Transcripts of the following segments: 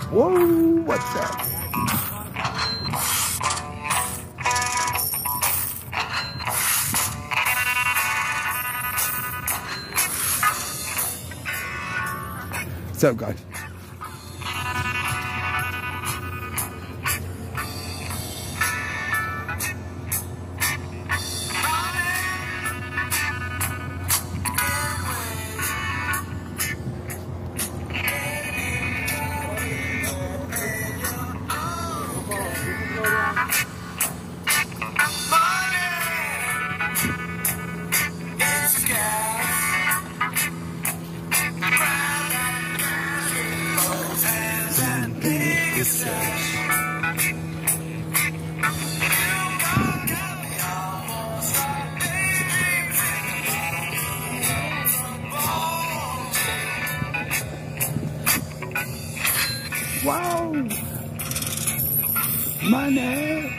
Whoa, what's that? What's up, guys? Wow! Money!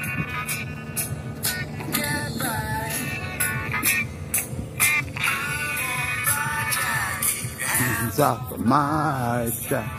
This is off of my jacket.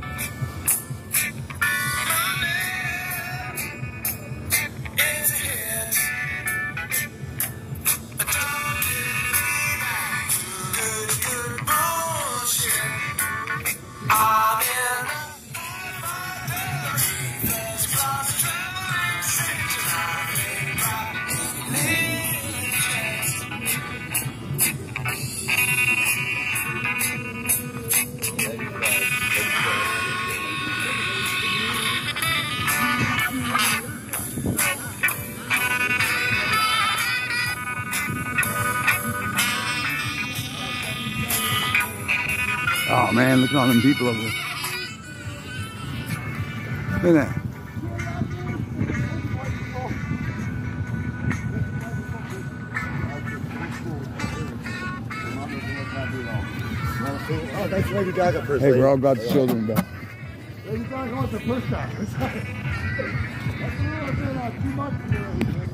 Oh man, look at all them people over there. Look at that. Oh, thanks, Lady Gaga first. Hey, we're all God's children, bro. Lady Gaga wants to push that. That's a little bit too much.